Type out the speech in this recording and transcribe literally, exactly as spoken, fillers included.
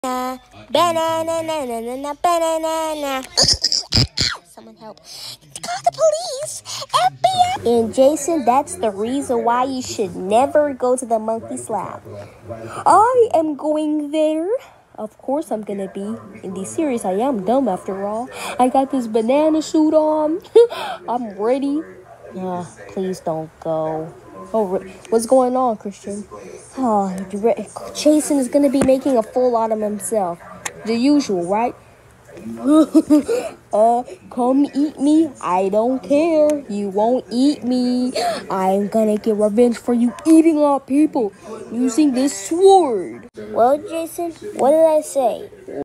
Banana, banana, banana, banana. Someone help. Call the police. F B I. And Jason, that's the reason why you should never go to the monkey slap. I am going there. Of course I'm gonna be. In this series, I am dumb after all. I got this banana suit on. I'm ready. Uh, please don't go. Oh, what's going on, Christian? Oh, Jason is gonna be making a fool out of himself. The usual, right? uh, come eat me. I don't care. You won't eat me. I'm gonna get revenge for you eating up people using this sword. Well, Jason, what did I say?